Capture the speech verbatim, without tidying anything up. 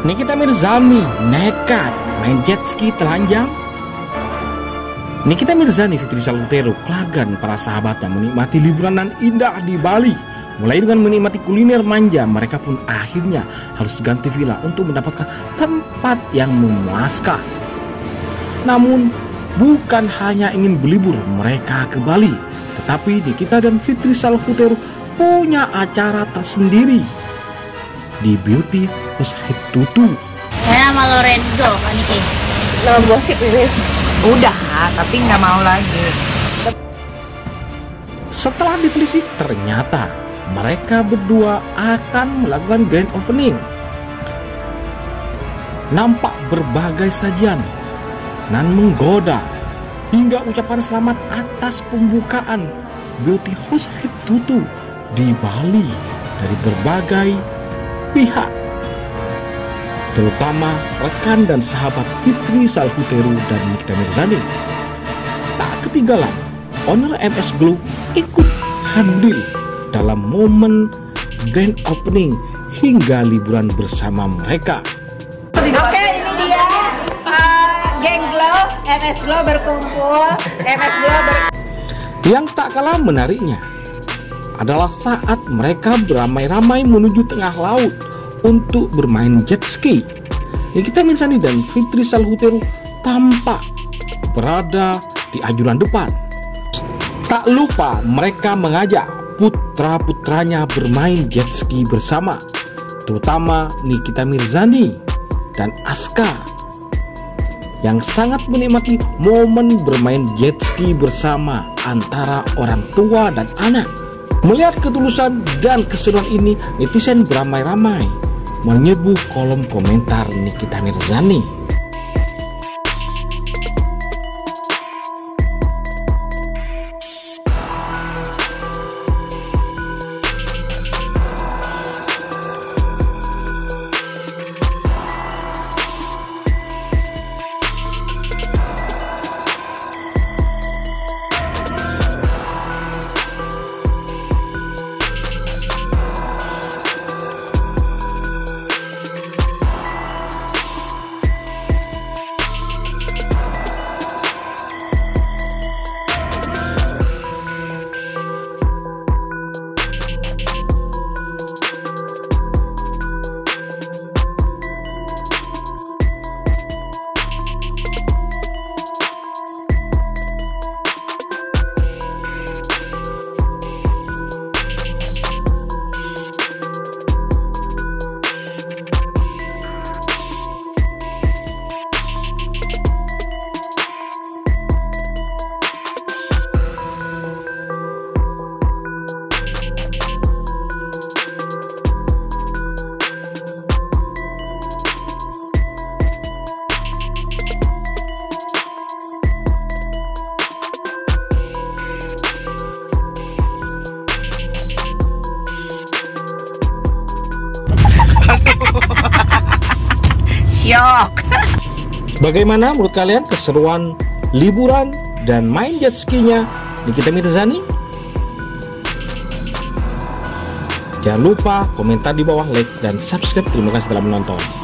Nikita Mirzani nekat main jet ski telanjang. Nikita Mirzani, Fitri Salhutero, Klagan para sahabatnya menikmati liburan nan indah di Bali. Mulai dengan menikmati kuliner manja, mereka pun akhirnya harus ganti villa untuk mendapatkan tempat yang memuaskan. Namun bukan hanya ingin berlibur mereka ke Bali, tetapi Nikita dan Fitri Salhutero punya acara tersendiri di Beauty House Tutu. Saya nama Lorenzo, Pak Niki. Nama gosip ini. Udah, tapi nggak mau lagi. Setelah ditelisik, ternyata mereka berdua akan melakukan grand opening. Nampak berbagai sajian nan menggoda, hingga ucapan selamat atas pembukaan Beauty House Tutu di Bali dari berbagai pihak, terutama rekan dan sahabat Fitri Salhutero dan Nikita Mirzani. Tak ketinggalan, owner M S Glow ikut hadir dalam momen grand opening hingga liburan bersama mereka. Oke, ini dia uh, geng Glow, M S Glow berkumpul, M S Glow ber... Yang tak kalah menariknya adalah saat mereka beramai-ramai menuju tengah laut untuk bermain jet ski. Nikita Mirzani dan Fitri Salhutero tampak berada di ajuran depan. Tak lupa mereka mengajak putra-putranya bermain jet ski bersama, terutama Nikita Mirzani dan Aska yang sangat menikmati momen bermain jet ski bersama antara orang tua dan anak. Melihat ketulusan dan keseruan ini, netizen beramai-ramai menyerbu kolom komentar Nikita Mirzani. Syok. Bagaimana menurut kalian keseruan liburan dan main jet ski-nya Nikita Mirzani? Jangan lupa komentar di bawah, like dan subscribe. Terima kasih telah menonton.